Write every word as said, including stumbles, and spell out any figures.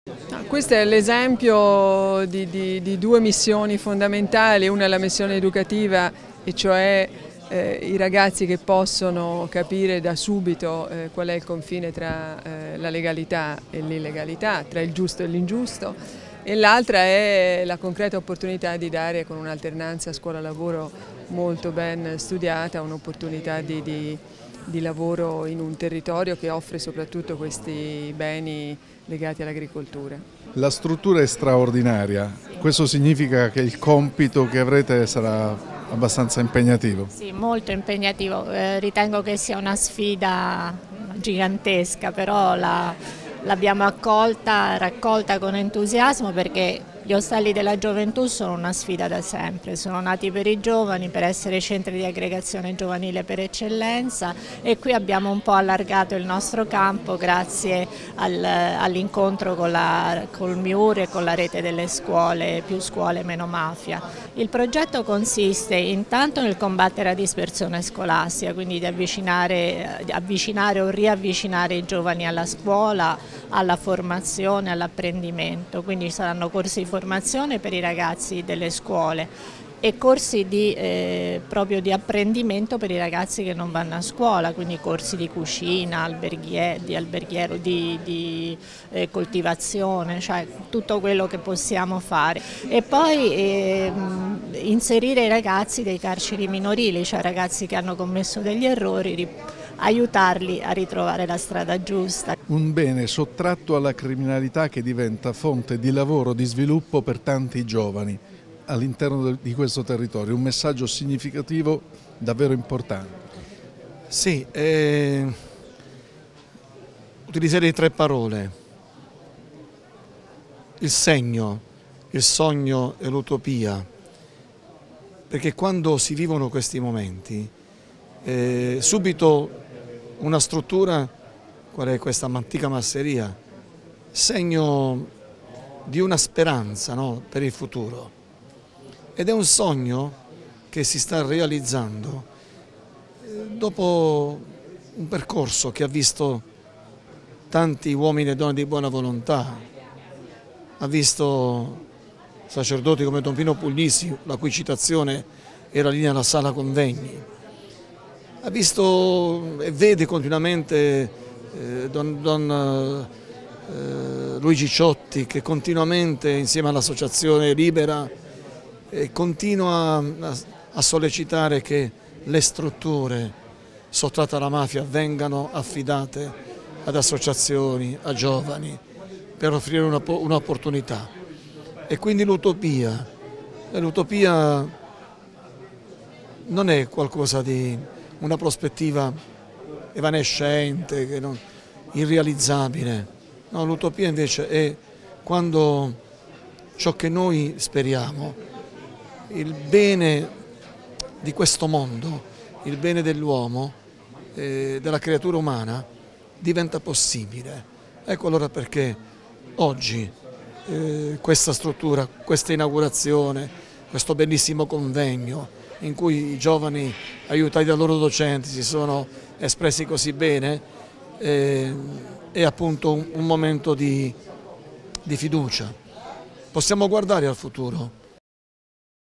Questo è l'esempio di, di, di due missioni fondamentali, una è la missione educativa, e cioè eh, i ragazzi che possono capire da subito eh, qual è il confine tra eh, la legalità e l'illegalità, tra il giusto e l'ingiusto, e l'altra è la concreta opportunità di dare, con un'alternanza scuola-lavoro molto ben studiata, un'opportunità di, di di lavoro in un territorio che offre soprattutto questi beni legati all'agricoltura. La struttura è straordinaria, questo significa che il compito che avrete sarà abbastanza impegnativo? Sì, molto impegnativo, eh, ritengo che sia una sfida gigantesca, però l'abbiamo accolta, raccolta con entusiasmo, perché gli ostelli della gioventù sono una sfida da sempre, sono nati per i giovani, per essere centri di aggregazione giovanile per eccellenza, e qui abbiamo un po' allargato il nostro campo grazie al, all'incontro con la, col MIUR e con la rete delle scuole, più scuole meno mafia. Il progetto consiste intanto nel combattere la dispersione scolastica, quindi di avvicinare, avvicinare o riavvicinare i giovani alla scuola, alla formazione, all'apprendimento, quindi ci saranno corsi di formazione per i ragazzi delle scuole e corsi di, eh, proprio di apprendimento per i ragazzi che non vanno a scuola, quindi corsi di cucina, alberghiero, di, alberghiero, di, di eh, coltivazione, cioè tutto quello che possiamo fare. E poi eh, inserire i ragazzi dei carceri minorili, cioè ragazzi che hanno commesso degli errori, aiutarli a ritrovare la strada giusta. Un bene sottratto alla criminalità che diventa fonte di lavoro, di sviluppo per tanti giovani all'interno di questo territorio, un messaggio significativo davvero importante. Sì, eh, utilizzerei tre parole: il segno, il sogno e l'utopia, perché quando si vivono questi momenti eh, subito una struttura, qual è questa antica masseria, segno di una speranza, no, per il futuro, ed è un sogno che si sta realizzando dopo un percorso che ha visto tanti uomini e donne di buona volontà, ha visto sacerdoti come Don Pino Puglisi, la cui citazione era lì nella sala convegni, ha visto e vede continuamente eh, Don, don eh, Luigi Ciotti, che continuamente insieme all'Associazione Libera eh, continua a, a sollecitare che le strutture sottratte alla mafia vengano affidate ad associazioni, a giovani, per offrire un'opportunità. E quindi l'utopia, l'utopia non è qualcosa di una prospettiva evanescente, che non, irrealizzabile. No, l'utopia invece è quando ciò che noi speriamo, il bene di questo mondo, il bene dell'uomo, eh, della creatura umana, diventa possibile. Ecco allora perché oggi eh, questa struttura, questa inaugurazione, questo bellissimo convegno in cui i giovani, aiutati dai loro docenti, si sono espressi così bene, eh, è appunto un, un momento di, di fiducia. Possiamo guardare al futuro.